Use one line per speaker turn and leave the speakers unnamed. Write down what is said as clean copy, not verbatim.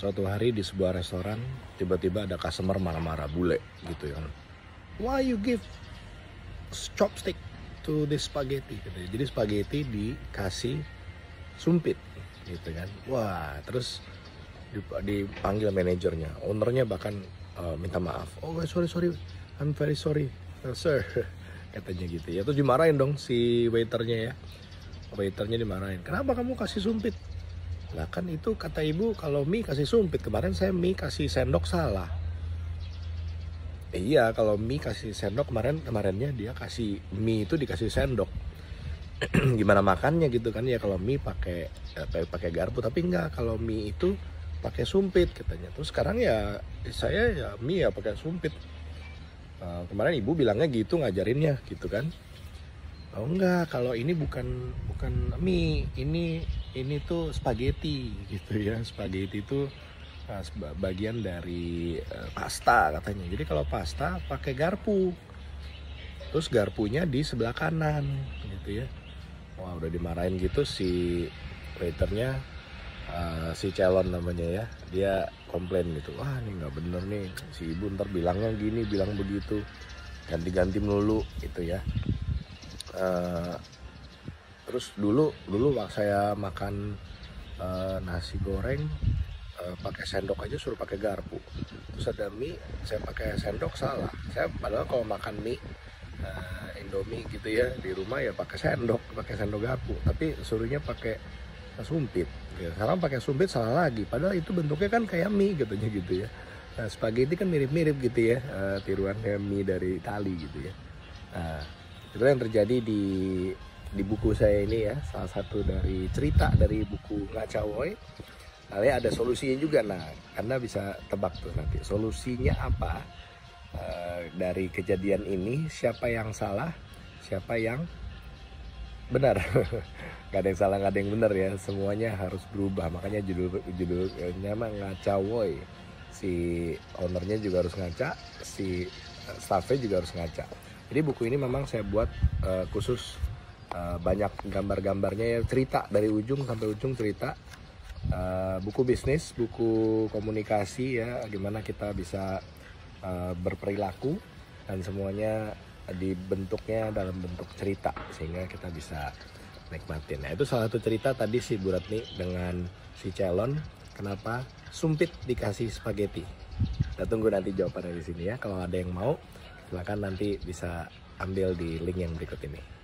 Suatu hari di sebuah restoran, tiba-tiba ada customer marah-marah, bule gitu kan. Why you give chopstick to this spaghetti? Gitu. Jadi spaghetti dikasih sumpit gitu kan. Wah, terus dipanggil manajernya, ownernya bahkan minta maaf. Oh sorry, I'm very sorry, sir, katanya gitu ya. Terus dimarahin dong si waiternya ya. Waiternya dimarahin. Kenapa kamu kasih sumpit? Lah kan itu kata ibu kalau mie kasih sumpit. Kemarin saya mie kasih sendok salah. Iya, kalau mie kasih sendok kemarinnya dia kasih mie itu dikasih sendok. Gimana makannya gitu kan ya kalau mie pakai garpu, tapi enggak kalau mie itu pakai sumpit katanya. Terus sekarang ya saya ya mie ya pakai sumpit. Kemarin ibu bilangnya gitu ngajarinnya gitu kan. Oh enggak, kalau ini bukan mie, ini tuh spaghetti gitu ya. Spaghetti itu bagian dari pasta katanya. Jadi kalau pasta pakai garpu. Terus garpunya di sebelah kanan gitu ya. Wah, udah dimarahin gitu si waiternya, si calon namanya ya. Dia komplain gitu. Wah, ini nggak bener nih. Si ibu ntar bilangnya gini, bilang begitu. Ganti-ganti melulu gitu ya. Terus dulu waktu saya makan nasi goreng pakai sendok aja suruh pakai garpu. Terus ada mie saya pakai sendok salah. Saya padahal kalau makan mie Indomie gitu ya di rumah ya pakai sendok garpu. Tapi suruhnya pakai sumpit. Ya, sekarang pakai sumpit salah lagi. Padahal itu bentuknya kan kayak mie katanya gitu ya. Nah, spaghetti kan mirip-mirip gitu ya, tiruannya mie dari Itali gitu ya. Nah, itu yang terjadi di buku saya ini ya, salah satu dari cerita dari buku Ngacawoy. Lalu ada solusinya juga, nah Anda bisa tebak tuh nanti solusinya apa dari kejadian ini, siapa yang salah, siapa yang benar. Gak ada yang salah, gak ada yang benar ya, semuanya harus berubah. Makanya judulnya mah Ngacawoy. Si ownernya juga harus ngaca, si staffnya juga harus ngaca. Jadi buku ini memang saya buat khusus banyak gambar-gambarnya ya, cerita dari ujung sampai ujung cerita. Buku bisnis, buku komunikasi ya, gimana kita bisa berperilaku dan semuanya dibentuknya dalam bentuk cerita sehingga kita bisa nikmatin. Nah, itu salah satu cerita tadi si Bu Ratni dengan si calon kenapa sumpit dikasih spaghetti. Kita tunggu nanti jawabannya di sini ya. Kalau ada yang mau, silakan nanti bisa ambil di link yang berikut ini.